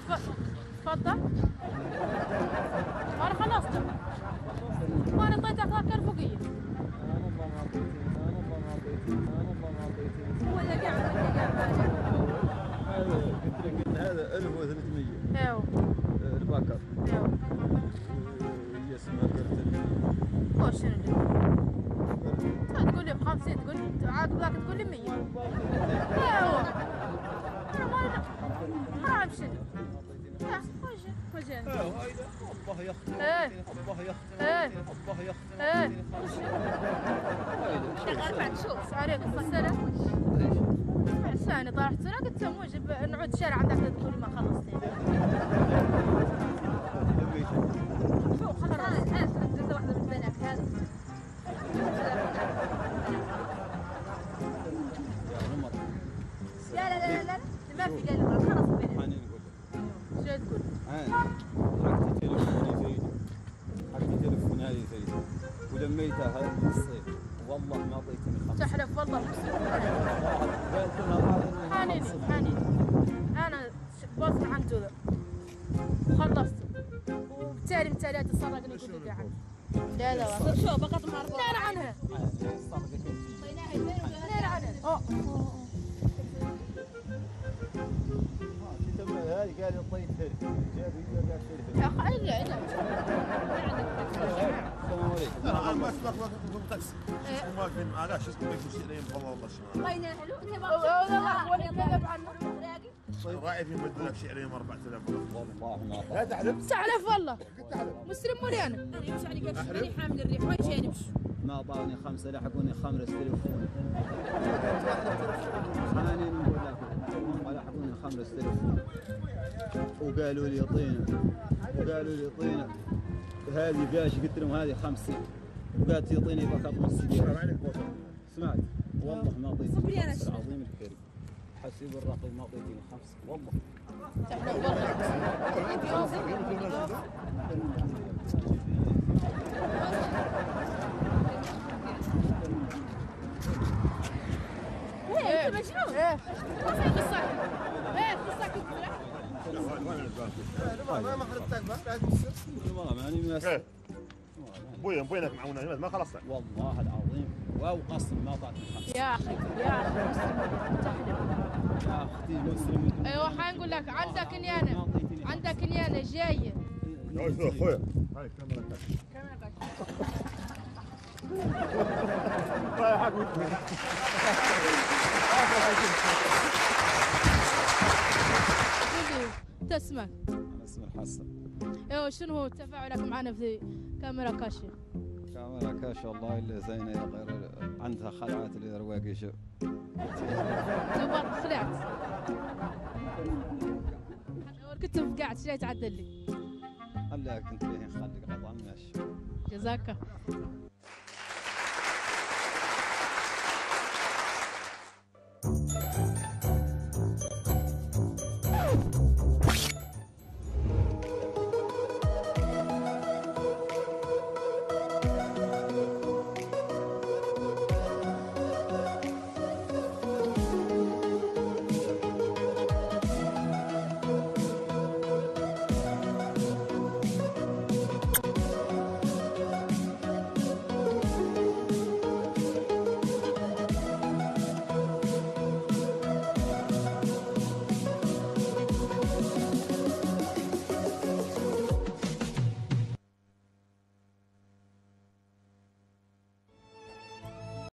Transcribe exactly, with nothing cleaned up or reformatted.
تفضل. انا خلصت. وانا اعطيتك ذاك الفوقيه. ولا قاعد ولا قاعد هذا قلت لك ان هذا ألف وثلاثمية. ايوه. البكر. ايوه. هي اسمها كرتل. وش اللي؟ تقول لي ب خمسين تقول لي عاد ذاك تقول لي مية. ايوه. انا ما ما اعرف شنو. لا وجه وجه. الله يا اختي. ايه. الله يا اختي. ايه. الله يا اختي. ايه. وش؟ شغال بعد شوف. عليكم السلام. عشان طلعت سنة قلت موجب نعود الشارع عندك تقولي ما خلصتين. شو خلاص الآن قلت واحدة من البنات هذه. لا لا لا لا ما في قال خلاص البنات. حنين نقول لك. شو تقول؟ حقتي تليفوني زيد. حقتي تليفوني هذه زيد. ولميتها هذه في الصيف. والله ما اعطيتني خمسة. تحلف والله قالت لها حانيني حانيني. انا بوصل عن جذر وخلصت وبالتالي بالتالي تسرقني يقول لي عنها. لا لا شوف بقت معرفة. لا لا عنها. لا عنها. هذه قال لي طيب هري. جاب هي قال شري. يا اخي لا لا. السلام عليكم. لا انا ما اسمح لك في التاكسي. شو واقفين معاه شو اسمه بيكون شيء والله والله شو. بين حلو انت ما والله ولا كذب عنه. راعي في بدل لك شعرين أربعة آلاف والله ما لا تحلف. تعلف والله. مسلم ولا انا؟ يمشي علي قال شري حامل الريح وين شي يمشي. ما اعطاني خمسه لحقوني خمره تليفون. حنين نقول لك هم لحقوني خمره تليفون وقالوا لي طينه وقالوا لي طينه هذه باش قلت لهم هذه خمسين وقالت يعطيني فقط نص دينار. سمعت والله ما اعطيتني خمسه العظيم الكريم. حسيب الرقيب ما اعطيتني خمسه والله. ايه انت مجنون؟ ايه ما في قصة. ايه قصة كبيرة. ما ما خلصتك بقى لا تصير. والله ماني مناسب. بويا بوينك معونا ما خلصت. والله العظيم واو قسم ما اعطتني خمسه. يا اخي يا اخي يا اختي مسلم. ايوه حنقول لك عندك نيانه عندك نيانه جايه. يا اخويا هاي كاميرا كاميرا رايح اقول تسمع. انا اسمي الحسن. ايوه شنو هو تفاعلك معنا في كاميرا كاشي؟ كاميرا كاش والله اللي زينه غير عندها خلعات اللي رواقي شو. نبغى خلعت. كنت قاعد شليت عدل لي. قال لي كنت فيه خليك قطعا ماشي. جزاك.